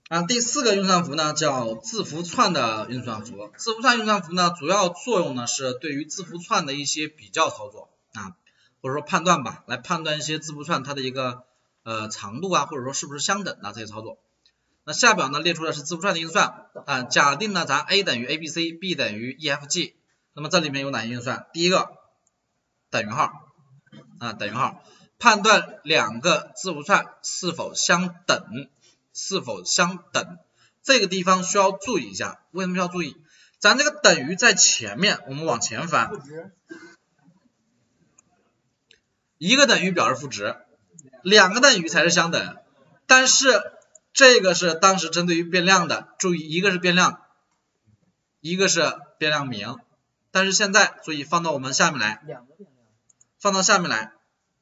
第4个运算符呢叫字符串的运算符。字符串运算符呢主要作用呢是对于字符串的一些比较操作或者说判断吧，来判断一些字符串它的一个长度或者说是不是相等这些操作。那下表呢列出的是字符串的运算假定呢咱 A 等于 ABC，B 等于 EFG， 那么这里面有哪些运算？第一个等于号等于号，判断两个字符串是否相等，这个地方需要注意一下。为什么需要注意？咱这个等于在前面，我们往前翻，一个等于表示赋值，两个等于才是相等，但是这个是当时针对于变量的，注意一个是变量，一个是变量名，但是现在注意放到我们下面来，放到下面来，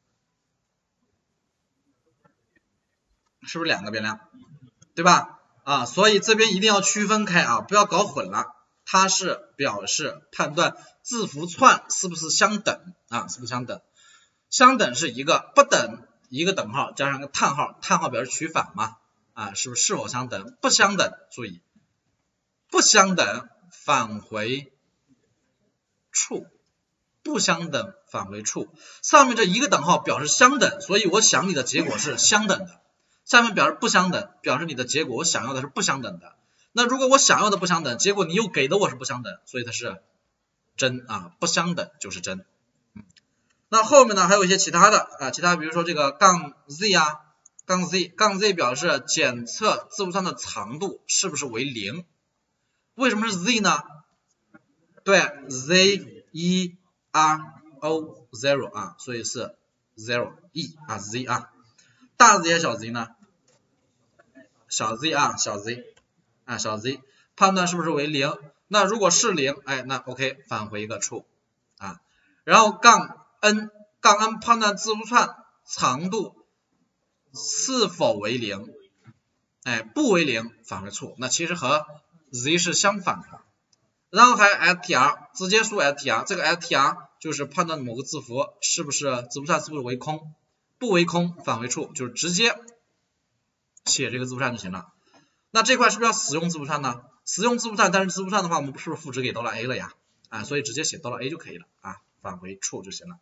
是不是两个变量，对吧？所以这边一定要区分开不要搞混了，它是表示判断字符串是不是相等是不是相等？相等是一个，不等一个等号加上个叹号，叹号表示取反嘛是不是否相等？不相等，注意不相等返回 true， 不相等返回 true。 上面这一个等号表示相等，所以我想你的结果是相等的，下面表示不相等，表示你的结果我想要的是不相等的。那如果我想要的不相等，结果你又给的我是不相等，所以它是真不相等就是真。那后面呢还有一些其他的其他比如说这个杠 z 杠 z 表示检测字符串的长度是不是为0。为什么是 z 呢？对 z e r o 0所以是 0 e z 大 z 还是小 z 呢？小 z 小 z 判断是不是为0？那如果是0那 OK 返回一个 true 然后杠 n 判断字符串长度是否为0，不为0返回 true， 那其实和 z 是相反的。然后还有 str 直接输 str， 这个 str 就是判断某个字符是不是字符串是不是为空，不为空返回 true， 就是直接写这个字符串就行了。那这块是不是要使用字符串呢？使用字符串，但是字符串的话我们是不是赋值给$a 了呀所以直接写$a 就可以了返回 true 就行了。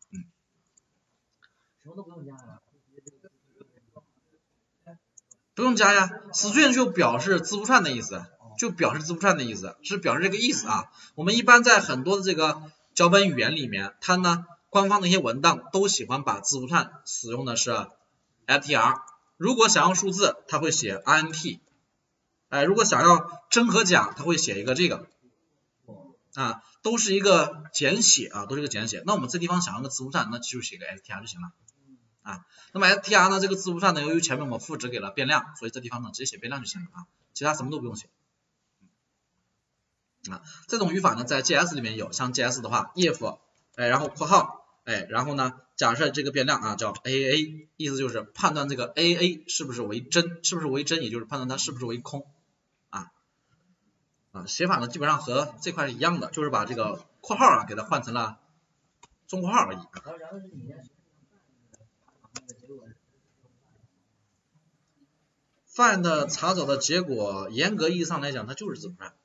什么都不用加呀？ 不用加呀 ，string 就表示字符串的意思，是表示这个意思我们一般在很多的这个脚本语言里面，它呢官方的一些文档都喜欢把字符串使用的是 str， 如果想要数字，它会写 int， 如果想要真和假，它会写一个这个都是一个简写那我们这地方想要个字符串，那就写个 str 就行了那么 str 呢这个字符串呢，由于前面我们赋值给了变量，所以这地方呢直接写变量就行了其他什么都不用写这种语法呢在 JS 里面有，像 JS 的话 if 然后括号然后呢假设这个变量叫 AAA， 意思就是判断这个 AAA 是不是为真，也就是判断它是不是为空写法呢基本上和这块是一样的，就是把这个括号给它换成了中括号而已find 查找的结果严格意义上来讲它就是字符串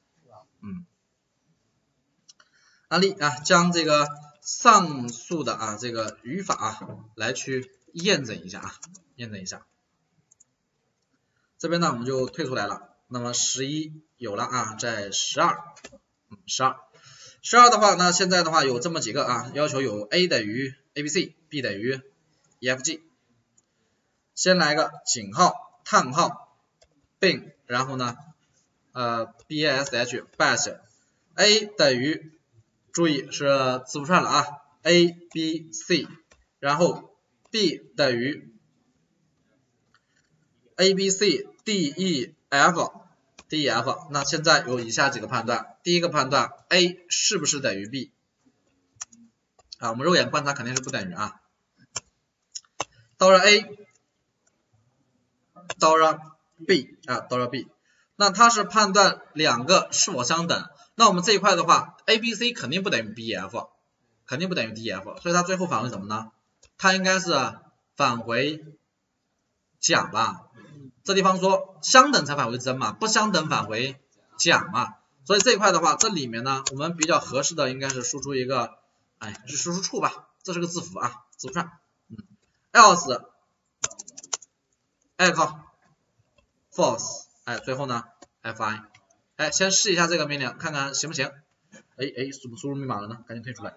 案例将这个上述的这个语法来去验证一下这边呢我们就退出来了。那么11有了在12的话呢，现在的话有这么几个要求有 A 等于 ABC，B 等于 EFG。先来个井号、叹号、并，然后呢bash A 等于，注意是字符串了ABC， 然后 B 等于 ABCDEF， 那现在有以下几个判断。第一个判断 A 是不是等于 B 我们肉眼观察肯定是不等于到了 A 到了 B 那它是判断两个是否相等，那我们这一块的话 ABC 肯定不等于 BF， 所以它最后返回什么呢？它应该是返回甲吧， 这地方说相等才返回真嘛，不相等返回假嘛，所以这一块的话，这里面呢，我们比较合适的应该是输出一个，就输出处吧，这是个字符啊，字符串，else echo false， 最后呢 fi， 先试一下这个命令，看看行不行，怎么输入密码了呢？赶紧退出来。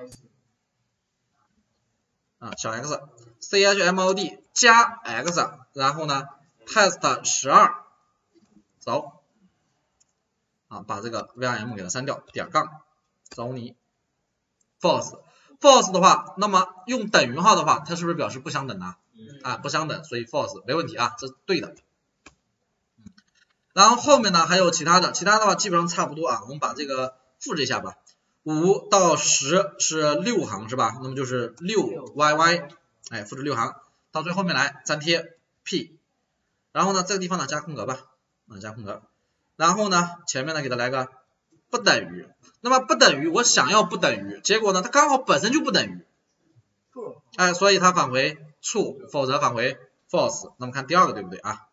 小 x chmod 加 x， 然后呢 test 12，走，把这个 vim 给它删掉，点杠，找你 false 的话，那么用等于号的话，它是不是表示不相等呢？不相等，所以 false 没问题啊，这是对的。然后后面呢还有其他的话基本上差不多啊，我们把这个复制一下吧。5到10是6行是吧？那么就是6yy，复制6行，到最后面来粘贴 p， 然后呢这个地方呢加空格吧，加空格，然后呢前面呢给它来个不等于，那么不等于我想要不等于，结果呢它刚好本身就不等于，所以它返回 true， 否则返回 false。那么看第二个对不对啊？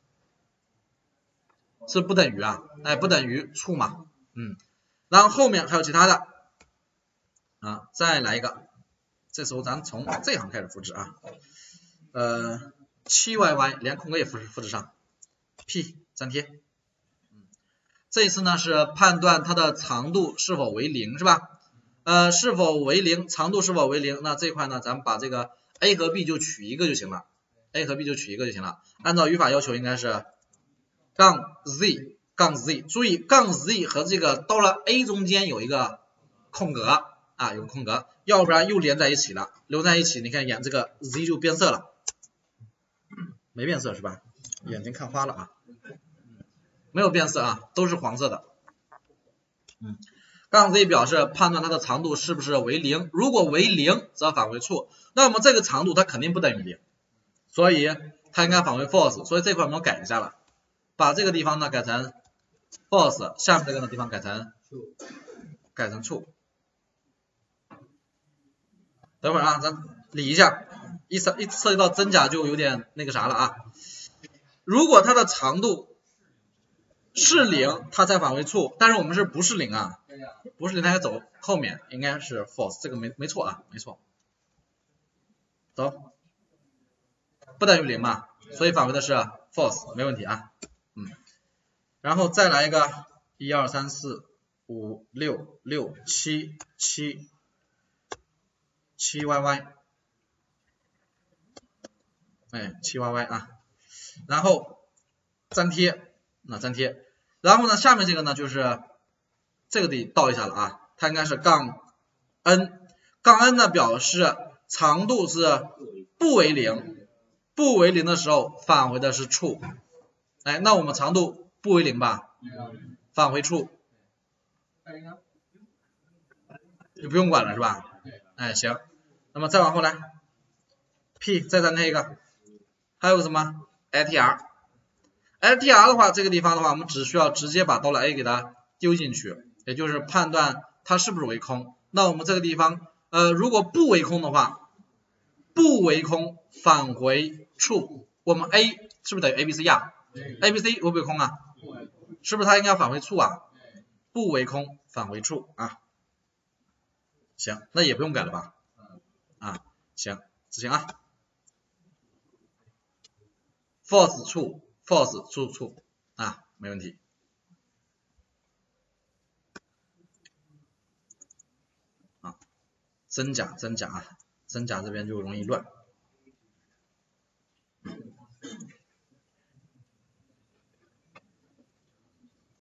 是不等于啊，不等于 true 嘛，然后后面还有其他的再来一个，这时候咱从这行开始复制啊，7yy 连空格也复制上 p 粘贴，这一次呢是判断它的长度是否为0是吧？是否为0，长度是否为0，那这一块呢咱们把这个 a 和 b 就取一个就行了， a 和 b 就取一个就行了，按照语法要求应该是-z，注意-z 和这个到了 a 中间有一个空格有个空格，要不然又连在一起了，留在一起，你看眼这个 z 就变色了，没变色是吧？眼睛看花了啊，没有变色啊，都是黄色的。-z 表示判断它的长度是不是为0，如果为0则返回 true， 那么这个长度它肯定不等于0，所以它应该返回 false， 所以这块我们改一下了，把这个地方呢改成 false， 下面这个地方改成 true。等会儿咱理一下，一涉及到真假就有点那个啥了啊。如果它的长度是0，它才返回 true， 但是我们是不是0啊？不是0，它应该走后面，应该是 false， 这个没错啊，没错。走，不等于0嘛，所以返回的是 false， 没问题啊。然后再来一个1 2 3 4 5 6 6 7 7yy， 7yy 啊，然后粘贴，然后呢下面这个呢就是这个得倒一下了啊，它应该是-n 呢表示长度是不为0，的时候返回的是 true， 那我们长度不为0吧，返回 true， 就不用管了是吧？行，那么再往后来 p 再粘贴一个，还有个什么 LTR 的话，这个地方的话我们只需要直接把$a 给它丢进去，也就是判断它是不是为空。那我们这个地方如果不为空的话，不为空返回 true， 我们 a 是不是等于 ABC 呀？ABC 会不会空啊？是不是它应该返回 true 啊？不为空返回 true 啊。行，那也不用改了吧？行，执行啊。false true false true true 没问题。真假这边就容易乱。